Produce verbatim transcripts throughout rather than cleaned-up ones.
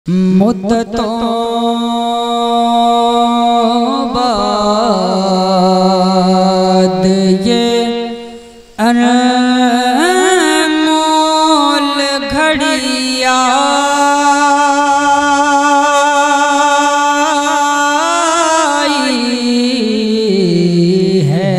मुद्दतों बाद ये अनमोल घड़िया है।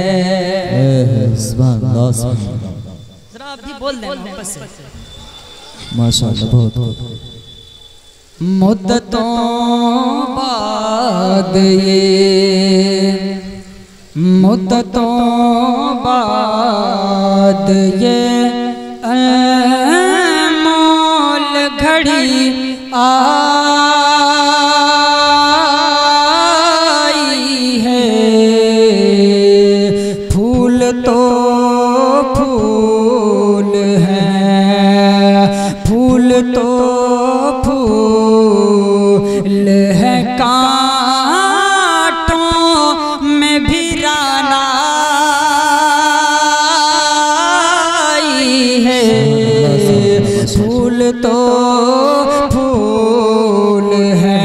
जरा आप भी बोल दें बस। माशाअल्लाह बहुत बहुत। मुद्दतों बाद ये मुद्दतों बाद ये अनमोल घड़ी आई है। फूल तो फूल हैं, फूल तो फूल है, कांटों में भी राना आई है। फूल तो फूल है।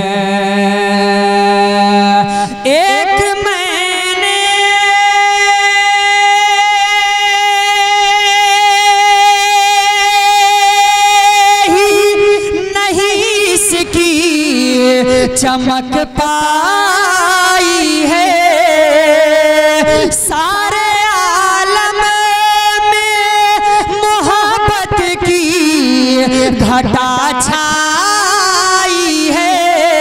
एक मैंने ही नहीं इसकी चमक पाई है। सारे आलम में मोहब्बत की घटा छाई है।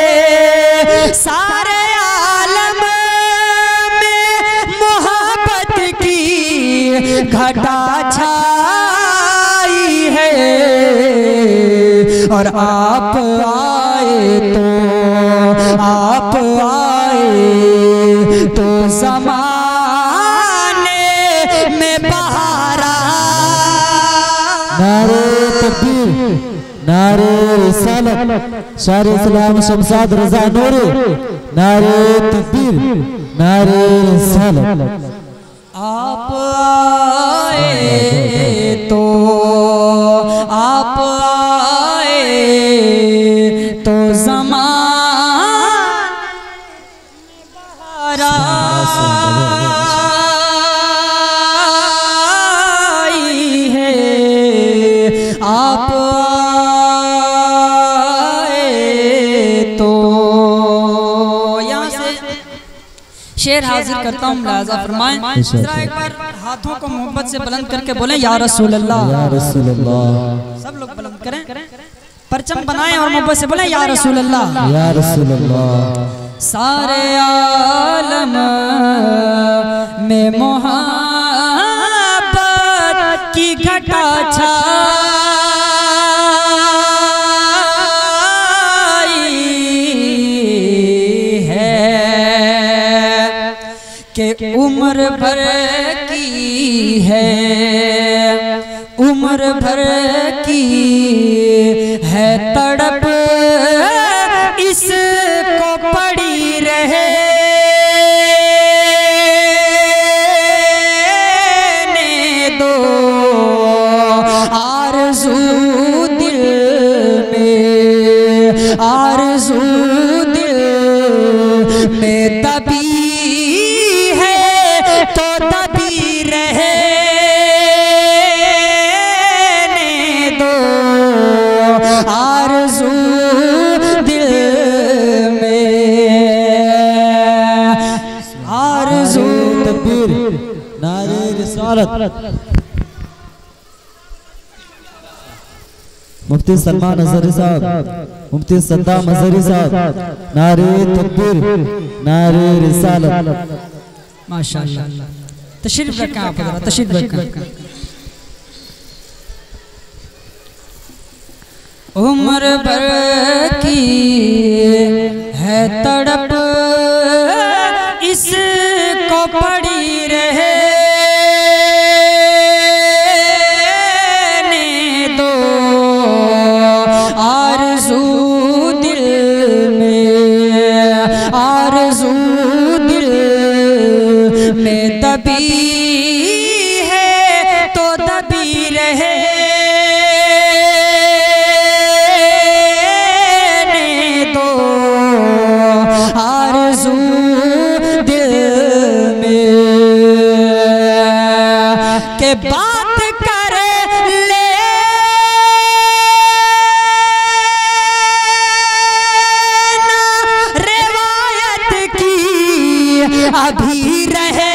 सारे आलम में मोहब्बत की घटा छाई है। और आप आए तो आप आए तो ज़माने में बहारा। नारे तकबीर, नारे रिसालत, शायर इस्लाम शमशाद रज़ा नूरी। नारे तकबीर, नारे रिसालत। आप आए तो आप आए तो ज़माने बहारा आई है। आप आए तो यहाँ से शेर हाजिर करता हूँ, मुलाज़ा फरमाएं। जरा एक बार हाथों को मोहब्बत से बुलंद करके बोलें या रसूल अल्लाह, या रसूल अल्लाह। सब लोग बुलंद करें, परचम बनाएं और मोहब्बत से बोलें या रसूल अल्लाह, या रसूल अल्लाह। सारे आलम में मोहब्बत की घटा छाई है कि उम्र भर की है, उम्र भर की है तड़प इसको पड़ी रहे ने दो। आरज़ू दिल में, आरज़ू दिल में दबी है तो दबी रहे ने दो। आरज़ू दिल में, आरज़ू तकबीर, नारे रिसालत। मुफ्ती सलमान अज़हरी साहब, मुफ्ती सद्दाम अज़हरी साहब। नारे तकबीर, नारे रिसालत। माशाअल्लाह। तशरीफ रखें आप, तशरीफ रखें। उम्र भर की है तड़प इसको पड़ी रहे ने दो। आरज़ू दिल में, आरज़ू दिल में दबी है तो दबी रहे अभी रहे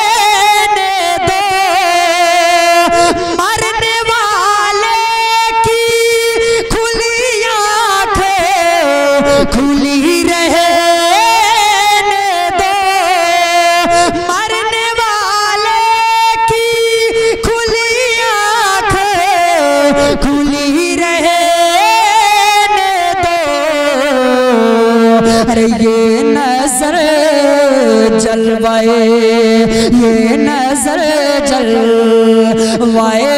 खुली रहने दो, मरने वाले की खुली आँखें खुली रहने दो। अरे ये नजर जलवाए, ये नजर जलवाए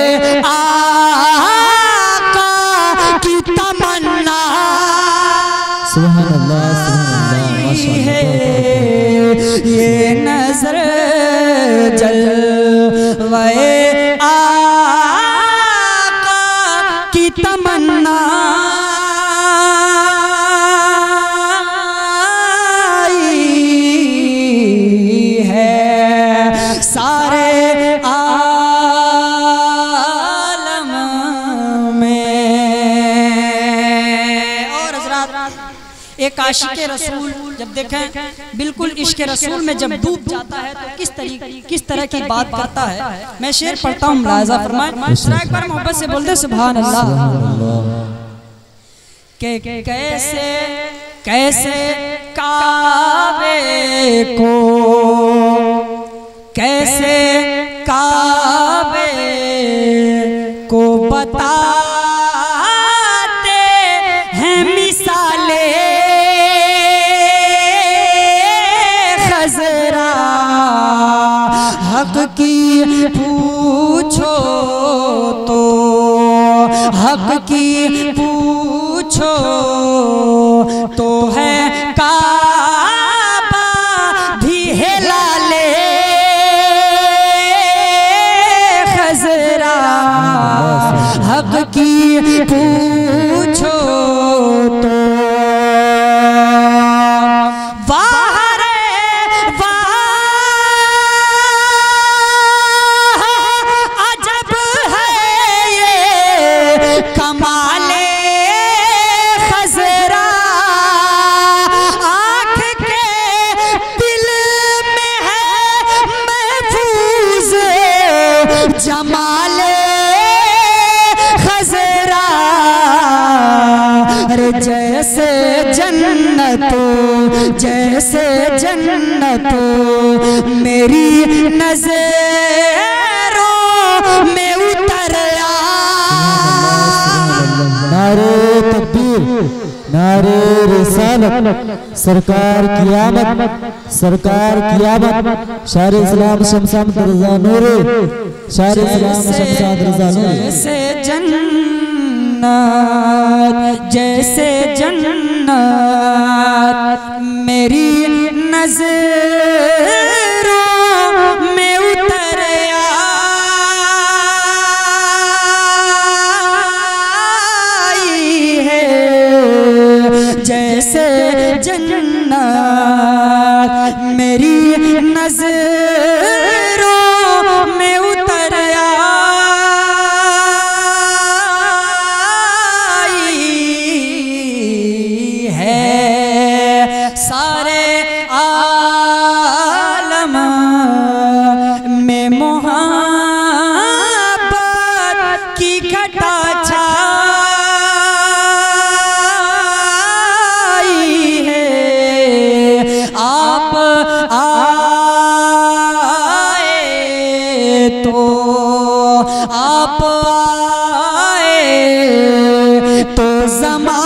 आका की तमन्ना। सुभान अल्लाह, सुभान अल्लाह, माशाअल्लाह। ये नजर जलवाए आका की तमन्ना है सारे आलम में। और हज़रात एक आशिक़े रसूल जब देखें बिल्कुल इश्क़ रसूल में जब डूब जाता है तो किस तरीके किस तरह की बात करता है। मैं शेर पढ़ता हूँ, मुलाहिज़ा फरमाएं। एक बार मोहब्बत से बोलते सुभान अल्लाह। के कैसे कैसे काबे को, कैसे काबे को बताते हैं मिसाले खज़रा। हक की पूछो तो, हक की पूछो तो है काबा भी हिलाले खज़रा। हक की पूछो तो जमाले खज़रा। अरे जैसे जन्नत, जैसे जन्नत मेरी नज़रों में उतर आ। नारे तकबीर, नारे रिसालत, सरकार की आमद, सरकार की आमद। शायर इस्लाम शमशाद रज़ा नूरी, शायर इस्लाम शमशाद रज़ा नूरी। जैसे जन्नत, जैसे जन्नत मेरी नज़रों में उतर आई है। जैसे जन्नत मेरी नज़रों में उतर आई है सारे आलम में मोहब्बत की घटा छाई है। आप आए तो, आप आए तो ज़माना